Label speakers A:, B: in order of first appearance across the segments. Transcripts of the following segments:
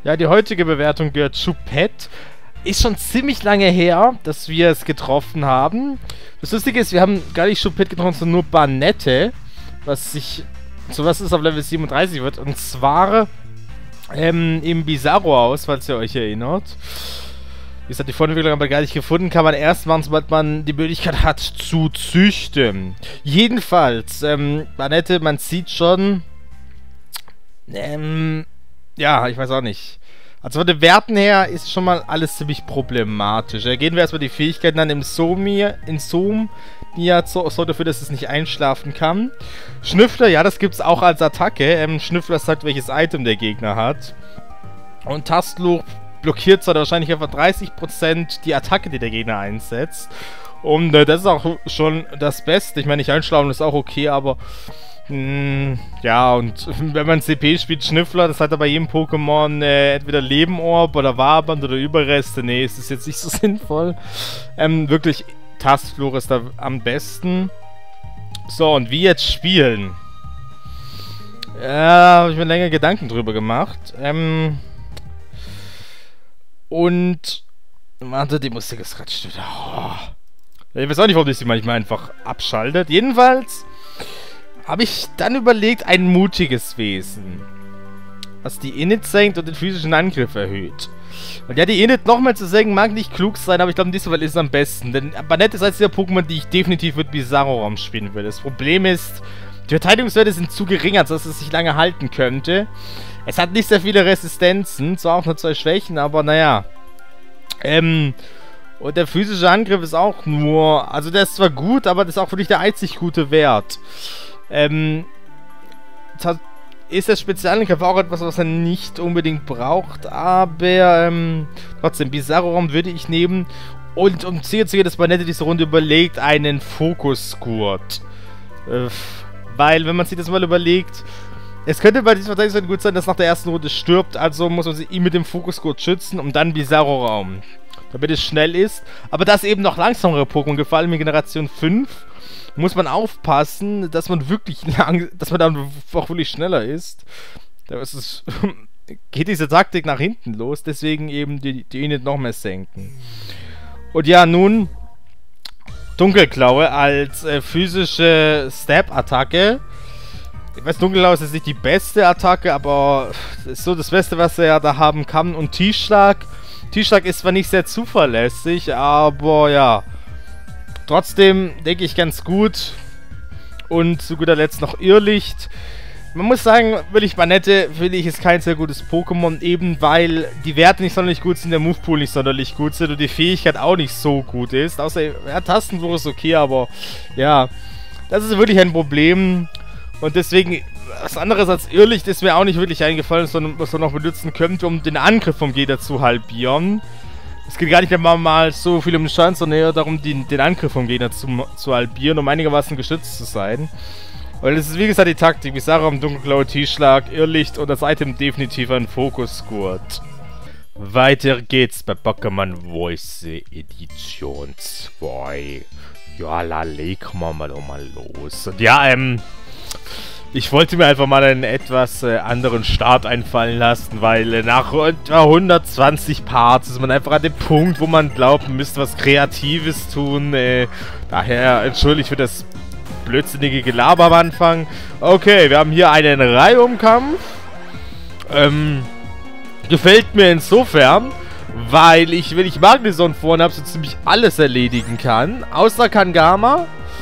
A: Ja, die heutige Bewertung gehört zu Pet. Ist schon ziemlich lange her, dass wir es getroffen haben. Das Lustige ist, wir haben gar nicht Choupette getroffen, sondern nur Banette. Was ist auf Level 37 wird. Und zwar im Bizarro-Haus, falls ihr euch erinnert. Wie gesagt, die Vorentwicklung aber gar nicht gefunden. Kann man erst machen, sobald man die Möglichkeit hat zu züchten. Jedenfalls, Banette, man sieht schon... ja, ich weiß auch nicht. Also von den Werten her ist schon mal alles ziemlich problematisch. Gehen wir erstmal die Fähigkeiten an im Zoom, die ja sorgt dafür, dass es nicht einschlafen kann. Schnüffler, ja, das gibt es auch als Attacke. Schnüffler sagt, welches Item der Gegner hat. Und Tastluch blockiert zwar wahrscheinlich etwa 30% die Attacke, die der Gegner einsetzt. Und das ist auch schon das Beste. Ich meine, nicht einschlafen ist auch okay, aber... ja, und wenn man CP spielt, Schnüffler, das hat er bei jedem Pokémon entweder Lebenorb oder Waband oder Überreste. Nee, es ist jetzt nicht so sinnvoll. Wirklich, Tastfluch ist da am besten. So, und wie jetzt spielen? Ja, habe ich mir länger Gedanken drüber gemacht. Und... Warte, die Musik ist gerade still. Oh. Ich weiß auch nicht, warum das sie manchmal einfach abschaltet. Jedenfalls... habe ich dann überlegt, ein mutiges Wesen, was die Init senkt und den physischen Angriff erhöht. Und ja, die Init nochmal zu senken mag nicht klug sein, aber ich glaube, in diesem Fall ist es am besten. Denn Banette ist eines der Pokémon, die ich definitiv mit Bizarro-Raum spielen will. Das Problem ist, die Verteidigungswerte sind zu gering, als dass es sich lange halten könnte. Es hat nicht sehr viele Resistenzen, zwar auch nur 2 Schwächen, aber naja. Und der physische Angriff ist auch nur, also der ist zwar gut, aber das ist auch wirklich der einzig gute Wert. Ist der Spezialangriff auch etwas, was er nicht unbedingt braucht, aber trotzdem, Bizarro-Raum würde ich nehmen und um sicher zu gehen, dass Banette diese Runde überlegt, einen Fokus-Gurt. Weil, wenn man sich das mal überlegt, es könnte bei diesem Verteidigungswert gut sein, dass nach der ersten Runde stirbt, also muss man sich ihn mit dem Fokus-Gurt schützen und dann Bizarro-Raum, damit es schnell ist, aber dass eben noch langsamere Pokémon, vor allem in Generation 5, muss man aufpassen, dass man wirklich dass man dann auch wirklich schneller ist. Da geht diese Taktik nach hinten los, deswegen eben die Init noch mehr senken. Und ja, nun Dunkelklaue als physische Stab-Attacke. Ich weiß, Dunkelklaue ist jetzt nicht die beste Attacke, aber ist so das Beste, was er ja da haben kann. Und Tiefschlag. Tiefschlag ist zwar nicht sehr zuverlässig, aber ja. Trotzdem denke ich ganz gut. Und zu guter Letzt noch Irrlicht. Man muss sagen, wirklich Banette, finde ich, ist kein sehr gutes Pokémon. Eben weil die Werte nicht sonderlich gut sind, der Movepool nicht sonderlich gut sind und die Fähigkeit auch nicht so gut ist. Außer, ja, Tastenwurf ist okay, aber ja, das ist wirklich ein Problem. Und deswegen, was anderes als Irrlicht ist mir auch nicht wirklich eingefallen, sondern was man noch benutzen könnte, um den Angriff vom Gegner zu halbieren. Es geht gar nicht mal so viel um den Schaden, sondern eher darum, den Angriff vom Gegner zu halbieren, um einigermaßen geschützt zu sein. Weil es ist, wie gesagt, die Taktik. Bizarro, Dunkelklaue, Tiefschlag, Irrlicht und das Item definitiv ein Fokus-Gurt. Weiter geht's bei Pokémon Voice Edition 2. Ja, legen wir mal los. Und ja, ich wollte mir einfach mal einen etwas anderen Start einfallen lassen, weil nach etwa 120 Parts ist man einfach an dem Punkt, wo man glaubt, man müsste was Kreatives tun. Daher entschuldigt für das blödsinnige Gelaber am Anfang. Okay, wir haben hier einen Reihumkampf. Gefällt mir insofern, weil ich, wenn ich Magnezone vorne habe, so ziemlich alles erledigen kann. Außer Kangama.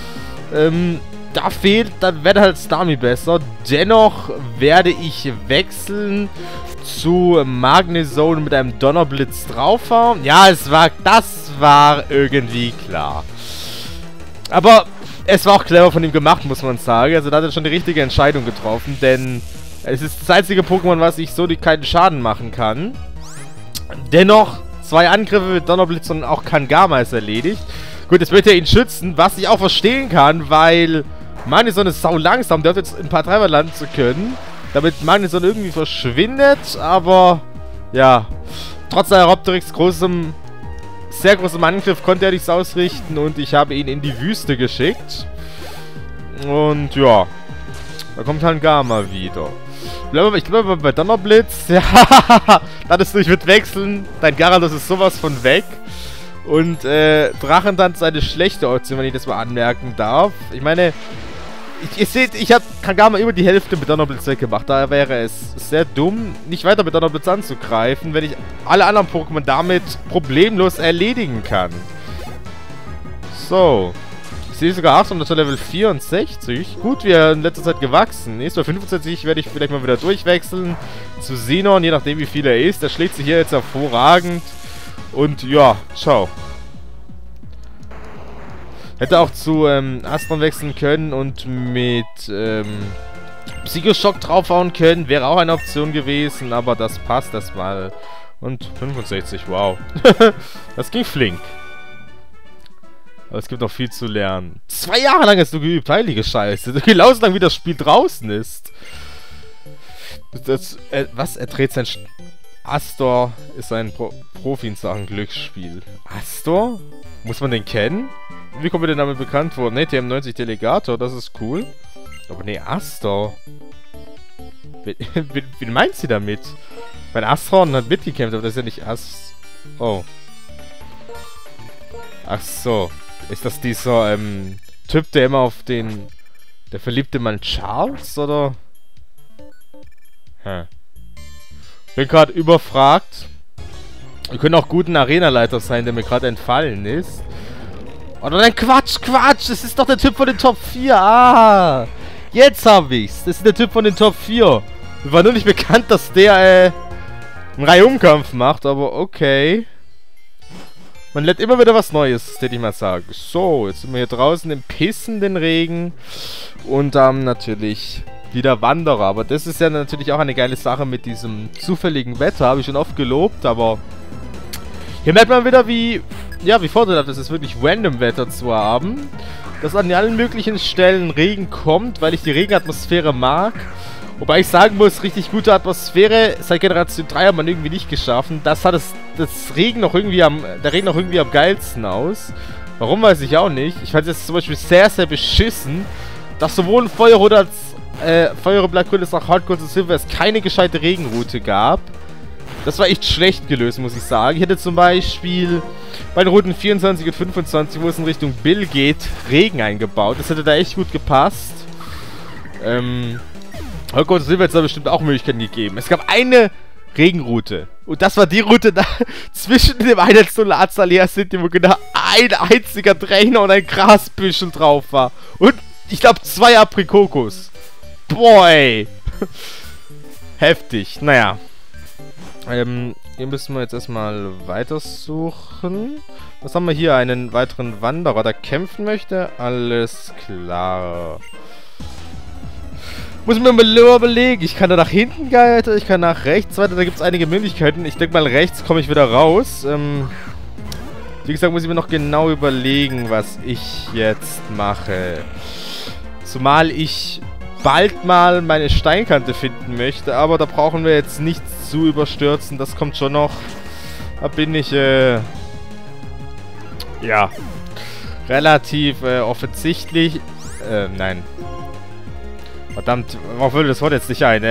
A: Dann wäre halt Starmie besser. Dennoch werde ich wechseln zu Magnezone mit einem Donnerblitz draufhauen. Ja, das war irgendwie klar. Aber es war auch clever von ihm gemacht, muss man sagen. Also da hat er schon die richtige Entscheidung getroffen, denn es ist das einzige Pokémon, was ich so keinen Schaden machen kann. Dennoch 2 Angriffe mit Donnerblitz und auch Kangama ist erledigt. Gut, jetzt wird er ihn schützen, was ich auch verstehen kann, weil Magnezone ist sau langsam, der hat jetzt ein paar Treiber landen zu können, damit Magnezone irgendwie verschwindet, aber ja, trotz Aeropteryx sehr großem Angriff konnte er nichts ausrichten und ich habe ihn in die Wüste geschickt. Und ja, da kommt Kangama wieder. Ich glaube bei Donnerblitz. Ja, das ist durch mit Wechseln. Dein Gyarados ist sowas von weg. Und Drachentanz ist eine schlechte Option, wenn ich das mal anmerken darf. Ich meine, ihr seht, ich habe Kangama über die Hälfte mit Donnerblitz weggemacht. Daher wäre es sehr dumm, nicht weiter mit Donnerblitz anzugreifen, wenn ich alle anderen Pokémon damit problemlos erledigen kann. So. Ich sehe sogar Achtung, zur Level 64. Gut, wie er in letzter Zeit gewachsen ist. Bei 25 werde ich vielleicht mal wieder durchwechseln zu Xenon, je nachdem wie viel er ist. Der schlägt sich hier jetzt hervorragend. Und ja, ciao. Hätte auch zu Astron wechseln können und mit Psychoschock draufhauen können. Wäre auch eine Option gewesen, aber das passt erstmal. Und 65, wow. Das ging flink. Aber es gibt noch viel zu lernen. 2 Jahre lang hast du geübt, heilige Scheiße. Genauso lang wie das Spiel draußen ist. Was? Er dreht sein... Astor ist ein Profi in Sachen Glücksspiel. Astor? Muss man den kennen? Wie kommt mir denn damit bekannt vor? Ne, TM90 Delegator, das ist cool. Aber ne, Astor. Wie meint sie damit? Mein Astron hat mitgekämpft, aber das ist ja nicht Oh. Ach so. Ist das dieser, Typ, der immer auf den... Der verliebte Mann Charles, oder? Hä. Bin gerade überfragt. Wir können auch gut ein Arenaleiter sein, der mir gerade entfallen ist. Oder nein, Quatsch! Das ist doch der Typ von den Top 4. Ah! Jetzt hab ich's. Das ist der Typ von den Top 4. Mir war nur nicht bekannt, dass der, einen Reihumkampf macht, aber okay. Man lernt immer wieder was Neues, hätte ich mal sagen. So, jetzt sind wir hier draußen im pissenden Regen. Und natürlich wieder Wanderer. Aber das ist ja natürlich auch eine geile Sache mit diesem zufälligen Wetter. Habe ich schon oft gelobt, aber hier merkt man wieder, wie vorteilhaft es ist, wirklich random Wetter zu haben. Dass an allen möglichen Stellen Regen kommt, weil ich die Regenatmosphäre mag. Wobei ich sagen muss, richtig gute Atmosphäre seit Generation 3 hat man irgendwie nicht geschaffen. Der Regen noch irgendwie am geilsten aus. Warum, weiß ich auch nicht. Ich fand es jetzt zum Beispiel sehr, sehr beschissen, dass sowohl in Feuerrot als Feuerrot, Blattgrün als auch Hardcore und Silver es keine gescheite Regenroute gab. Das war echt schlecht gelöst, muss ich sagen. Ich hätte zum Beispiel bei den Routen 24 und 25, wo es in Richtung Bill geht, Regen eingebaut. Das hätte da echt gut gepasst. Hardcore und Silver hat es da bestimmt auch Möglichkeiten gegeben. Es gab eine Regenroute. Und das war die Route da zwischen dem Einheitsnull Azalea City, wo genau ein einziger Trainer und ein Grasbüschel drauf war. Und ich glaube 2 Aprikokos. Boy! Heftig. Naja. Hier müssen wir jetzt erstmal weitersuchen. Was haben wir hier? Einen weiteren Wanderer, der kämpfen möchte? Alles klar. Muss mir mal überlegen. Ich kann da nach hinten weiter, ich kann nach rechts weiter. Da gibt es einige Möglichkeiten. Ich denke mal, rechts komme ich wieder raus. Wie gesagt, muss ich mir noch genau überlegen, was ich jetzt mache. Zumal ich bald mal meine Steinkante finden möchte. Aber da brauchen wir jetzt nichts zu überstürzen. Das kommt schon noch. Da bin ich, ja, relativ offensichtlich. Nein. Verdammt, warum würde das Wort jetzt nicht ein?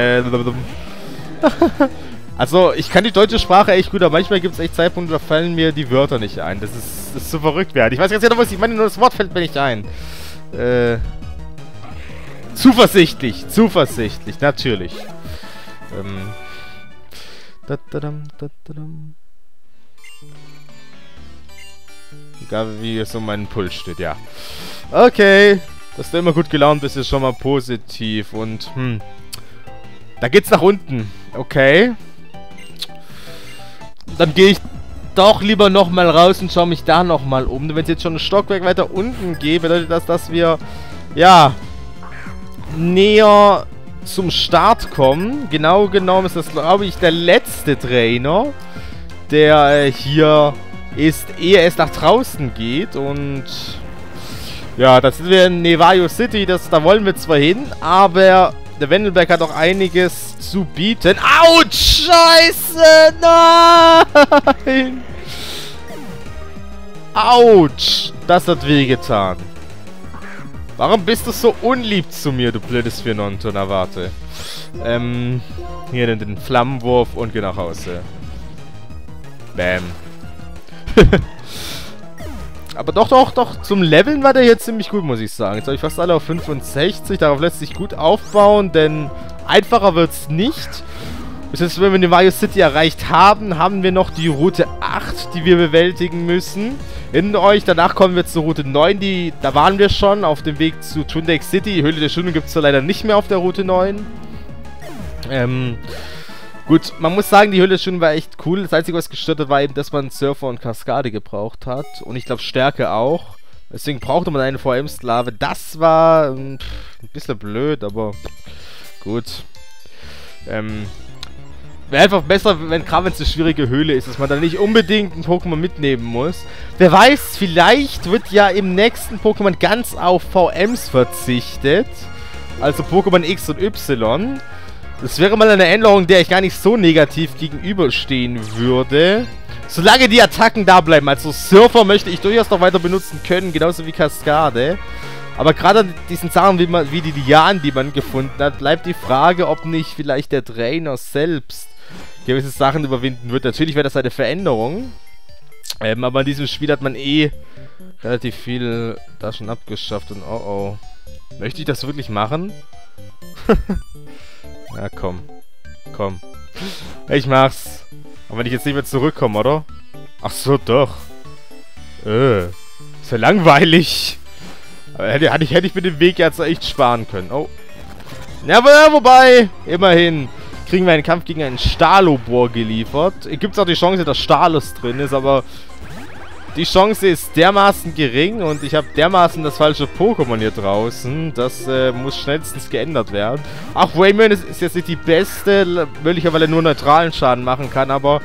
A: Also, ich kann die deutsche Sprache echt gut, aber manchmal gibt es echt Zeitpunkte, da fallen mir die Wörter nicht ein. Das ist so verrückt werden. Ich weiß ganz genau, was ich meine, nur das Wort fällt mir nicht ein. Zuversichtlich, natürlich. Egal wie es um meinen Puls steht, ja. Okay. Dass du immer gut gelaunt bist, ist schon mal positiv. Und, da geht's nach unten. Okay. Dann gehe ich doch lieber nochmal raus und schaue mich da nochmal um. Wenn es jetzt schon ein Stockwerk weiter unten geht, bedeutet das, dass wir, ja, näher zum Start kommen. Genau genommen ist das, glaube ich, der letzte Trainer, der hier ist, ehe es nach draußen geht. Und ja, da sind wir in Nevayo City, da wollen wir zwar hin, aber der Wendelberg hat auch einiges zu bieten. Autsch! Scheiße! Nein! Autsch! Das hat wehgetan. Warum bist du so unlieb zu mir, du blödes Fiononto? Na, warte. Hier den Flammenwurf und geh nach Hause. Bam. Aber doch, zum Leveln war der hier ziemlich gut, muss ich sagen. Jetzt habe ich fast alle auf 65, darauf lässt sich gut aufbauen, denn einfacher wird es nicht. Bis jetzt, wenn wir die Wario City erreicht haben, haben wir noch die Route 8, die wir bewältigen müssen. Erinnert euch, danach kommen wir zur Route 9, da waren wir schon auf dem Weg zu Toon Lake City. Die Höhle der Stunde gibt es leider nicht mehr auf der Route 9. Gut, man muss sagen, die Höhle der Stunde war echt cool. Das Einzige, was gestört hat, war eben, dass man Surfer und Kaskade gebraucht hat. Und ich glaube, Stärke auch. Deswegen brauchte man eine VM-Sklave. Das war ein bisschen blöd, aber gut. Wäre einfach besser, gerade wenn es eine schwierige Höhle ist, dass man da nicht unbedingt ein Pokémon mitnehmen muss. Wer weiß, vielleicht wird ja im nächsten Pokémon ganz auf VMs verzichtet. Also Pokémon X und Y. Das wäre mal eine Änderung, der ich gar nicht so negativ gegenüberstehen würde. Solange die Attacken da bleiben. Also Surfer möchte ich durchaus noch weiter benutzen können, genauso wie Kaskade. Aber gerade an diesen Sachen wie die Lianen, die man gefunden hat, bleibt die Frage, ob nicht vielleicht der Trainer selbst gewisse Sachen überwinden wird. Natürlich wäre das eine Veränderung. Aber in diesem Spiel hat man relativ viel da schon abgeschafft. Und oh. Möchte ich das wirklich machen? Ja, komm. Ich mach's. Aber wenn ich jetzt nicht mehr zurückkomme, oder? Ach so, doch. Ist ja langweilig. Aber hätte ich mir den Weg jetzt echt sparen können. Oh. Ja, wobei, immerhin kriegen wir einen Kampf gegen einen Stalobor geliefert. Gibt es auch die Chance, dass Stalos drin ist, aber die Chance ist dermaßen gering und ich habe dermaßen das falsche Pokémon hier draußen. Das muss schnellstens geändert werden. Auch Waymon ist jetzt nicht die beste, möglicherweise, weil er nur neutralen Schaden machen kann, aber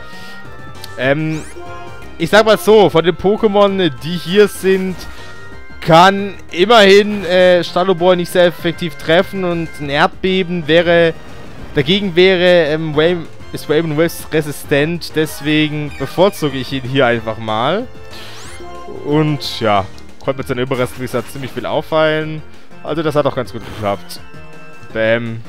A: ich sag mal so, von den Pokémon, die hier sind, kann immerhin Stalobor nicht sehr effektiv treffen und ein Erdbeben dagegen wäre Waymon resistent, deswegen bevorzuge ich ihn hier einfach mal. Und ja, konnte mit seiner Überrest, wie gesagt, ziemlich viel auffallen. Also das hat auch ganz gut geklappt. Bam.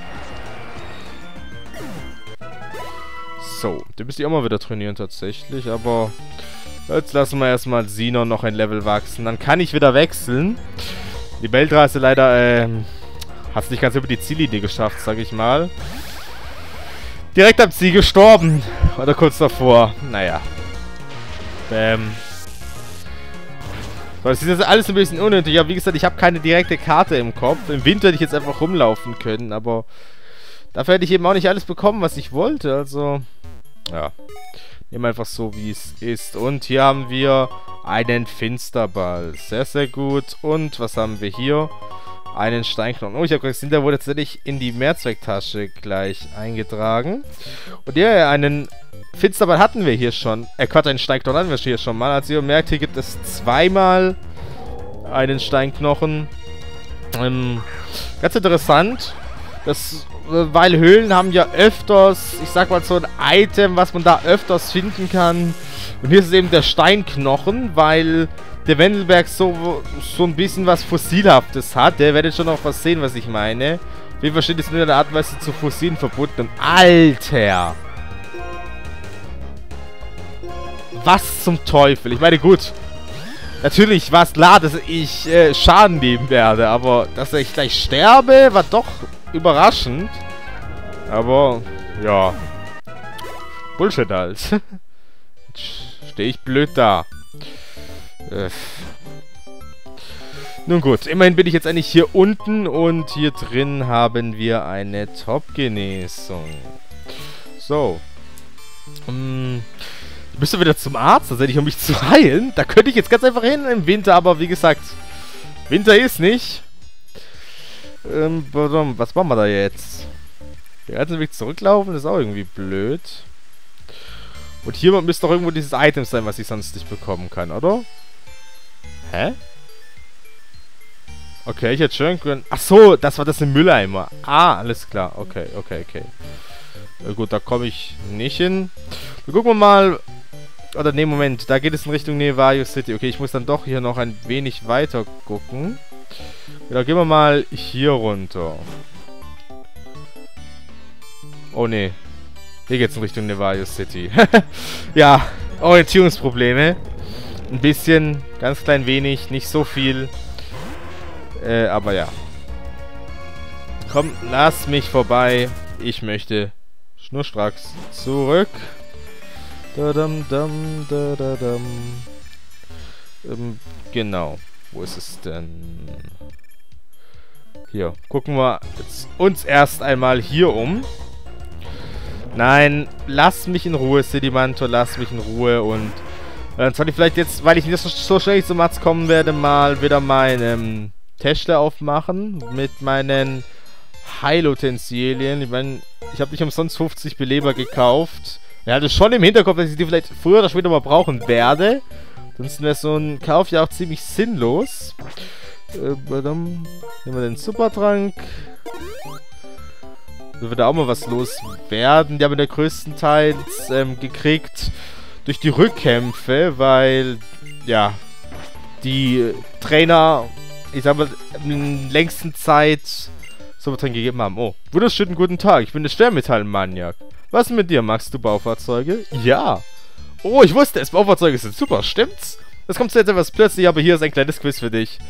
A: So, den müsste ich auch mal wieder trainieren tatsächlich, aber jetzt lassen wir erstmal Sinon noch ein Level wachsen. Dann kann ich wieder wechseln. Die Beltra leider, hat es nicht ganz über die Ziellinie geschafft, sag ich mal. Direkt am Ziel gestorben. Oder kurz davor. Naja. Bam. So, das ist jetzt alles ein bisschen unnötig. Aber wie gesagt, ich habe keine direkte Karte im Kopf. Im Winter hätte ich jetzt einfach rumlaufen können, aber dafür hätte ich eben auch nicht alles bekommen, was ich wollte. Also, ja. Nehmen wir einfach so, wie es ist. Und hier haben wir einen Finsterball. Sehr, sehr gut. Und was haben wir hier? Einen Steinknochen. Oh, ich habe gesehen, der wurde tatsächlich in die Mehrzwecktasche gleich eingetragen. Und ja, einen Finsterball hatten wir hier schon. Quatsch, einen Steinknochen hatten wir hier schon mal. Also ihr merkt, hier gibt es zweimal einen Steinknochen. Ganz interessant. Weil Höhlen haben ja öfters, ich sag mal so ein Item, was man da öfters finden kann. Und hier ist es eben der Steinknochen, weil der Wendelberg so ein bisschen was Fossilhaftes hat. Der werdet schon noch was sehen, was ich meine. Auf jeden Fall steht es mit einer Art und Weise zu Fossilen verbunden. Und Alter! Was zum Teufel? Ich meine, gut. Natürlich war es klar, dass ich Schaden nehmen werde. Aber dass ich gleich sterbe, war doch überraschend. Aber, ja. Bullshit halt. Stehe ich blöd da. Nun gut, immerhin bin ich jetzt eigentlich hier unten und hier drin haben wir eine Top-Genesung. So. Ich müsste wieder zum Arzt, tatsächlich, um mich zu heilen. Da könnte ich jetzt ganz einfach hin im Winter, aber wie gesagt, Winter ist nicht. Was machen wir da jetzt? Den ganzen Weg zurücklaufen, ist auch irgendwie blöd. Und hier müsste doch irgendwo dieses Item sein, was ich sonst nicht bekommen kann, oder? Hä? Okay, ich hätte schön können... Ach so, das war das im Mülleimer. Ah, alles klar. Okay. Gut, da komme ich nicht hin. Wir gucken mal... Oder ne, Moment. Da geht es in Richtung Nevario City. Okay, ich muss dann doch hier noch ein wenig weiter gucken. Genau, gehen wir mal hier runter. Oh ne. Hier geht's in Richtung Nevario City. Ja, Orientierungsprobleme. Ein bisschen, ganz klein wenig, nicht so viel. Aber ja. Komm, lass mich vorbei. Ich möchte schnurstracks zurück. Genau. Wo ist es denn? Hier. Gucken wir jetzt uns erst einmal hier um. Nein, lass mich in Ruhe, Sedimantor, lass mich in Ruhe. Und dann soll ich vielleicht jetzt, weil ich nicht so schnell zu Mats kommen werde, mal wieder meinen Täschle aufmachen mit meinen Heilutensilien. Ich meine, ich habe nicht umsonst 50 Beleber gekauft. Ich hatte schon im Hinterkopf, dass ich die vielleicht früher oder später mal brauchen werde. Sonst wäre so ein Kauf ja auch ziemlich sinnlos. Nehmen wir den Supertrank. Wird da auch mal was loswerden. Die haben wir größtenteils gekriegt durch die Rückkämpfe, weil, ja, die Trainer, ich sag mal, in der längsten Zeit Supertrank gegeben haben. Oh, wunderschönen guten Tag, ich bin der Schwermetallmaniak. Was ist mit dir? Magst du Baufahrzeuge? Ja. Oh, ich wusste es, Baufahrzeuge sind super, stimmt's? Das kommt jetzt etwas plötzlich, aber hier ist ein kleines Quiz für dich.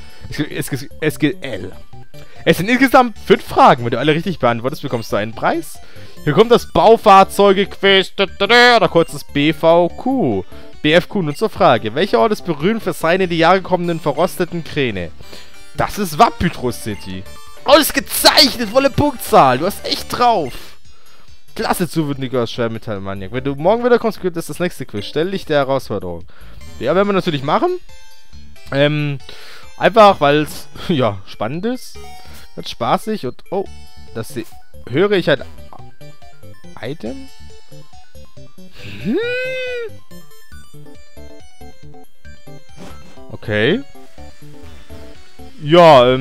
A: Es sind insgesamt 5 Fragen. Wenn du alle richtig beantwortest, bekommst du einen Preis. Hier kommt das Baufahrzeuge-Quiz. Oder kurz das BVQ. BFQ. Nun zur Frage. Welcher Ort ist berühmt für seine in die Jahre kommenden verrosteten Kräne? Das ist Wapytro City. Ausgezeichnet, volle Punktzahl. Du hast echt drauf. Klasse, zuwürdiger Schwermetallmaniak. Wenn du morgen wieder kommst, gibt es das nächste Quiz. Stell dich der Herausforderung. Ja, werden wir natürlich machen. Einfach, weil es, ja, spannend ist. Ganz spaßig und, oh, das höre ich halt. Item? Okay. Ja,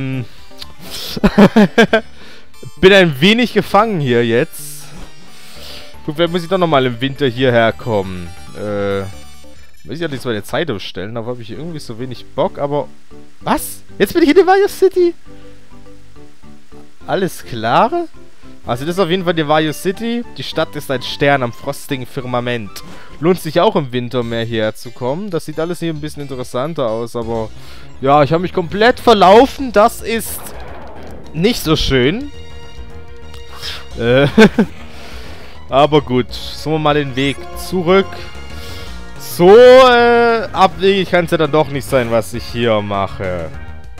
A: bin ein wenig gefangen hier jetzt. Gut, vielleicht muss ich doch nochmal im Winter hierher kommen. Muss ich ja nicht so eine Zeit umstellen, aber habe ich irgendwie so wenig Bock, aber... Was? Jetzt bin ich in Nevario City? Alles klar? Also das ist auf jeden Fall Nevario City. Die Stadt ist ein Stern am frostigen Firmament. Lohnt sich auch im Winter mehr hierher zu kommen. Das sieht alles hier ein bisschen interessanter aus, aber... Ja, ich habe mich komplett verlaufen. Das ist nicht so schön. Aber gut. Suchen wir mal den Weg zurück. So, abwegig kann es ja dann doch nicht sein, was ich hier mache.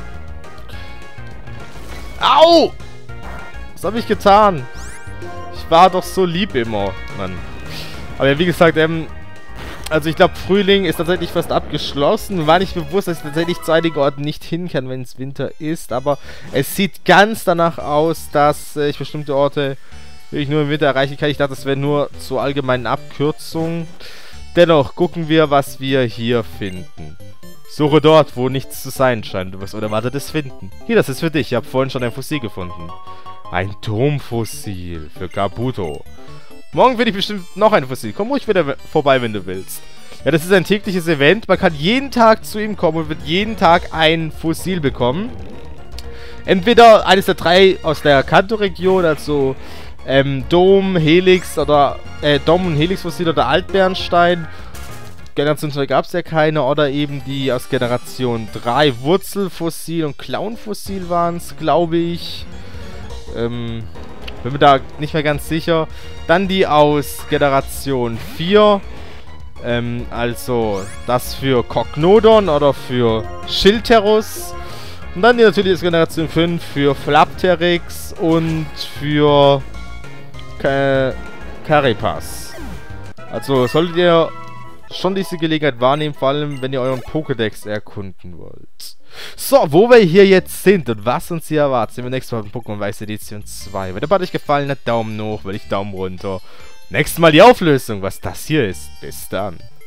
A: Au! Was habe ich getan? Ich war doch so lieb immer, Mann. Aber ja, wie gesagt, also ich glaube, Frühling ist tatsächlich fast abgeschlossen. Mir war nicht bewusst, dass ich tatsächlich zu einigen Orten nicht hin kann, wenn es Winter ist. Aber es sieht ganz danach aus, dass ich bestimmte Orte wirklich nur im Winter erreichen kann. Ich dachte, das wäre nur zur allgemeinen Abkürzung. Dennoch gucken wir, was wir hier finden. Suche dort, wo nichts zu sein scheint. Du wirst Unerwartetes finden. Hier, das ist für dich. Ich habe vorhin schon ein Fossil gefunden. Ein Turmfossil für Kabuto. Morgen finde ich bestimmt noch ein Fossil. Komm ruhig wieder vorbei, wenn du willst. Ja, das ist ein tägliches Event. Man kann jeden Tag zu ihm kommen und wird jeden Tag ein Fossil bekommen. Entweder eines der 3 aus der Kanto-Region, also Dom, Helix oder Dom und Helix-Fossil oder Altbernstein. Generation 2 gab es ja keine. Oder eben die aus Generation 3 Wurzelfossil und Clownfossil waren es, glaube ich. Bin mir da nicht mehr ganz sicher. Dann die aus Generation 4. Also das für Cognodon oder für Schilterus. Und dann die natürlich aus Generation 5 für Flapterix und für Carapace. Also solltet ihr schon diese Gelegenheit wahrnehmen, vor allem wenn ihr euren Pokédex erkunden wollt. So, wo wir hier jetzt sind und was uns hier erwartet, sehen wir nächstes Mal in Pokémon Weiß Edition 2. Wenn der Part euch gefallen hat, Daumen hoch, wenn nicht Daumen runter. Nächstes Mal die Auflösung, was das hier ist. Bis dann.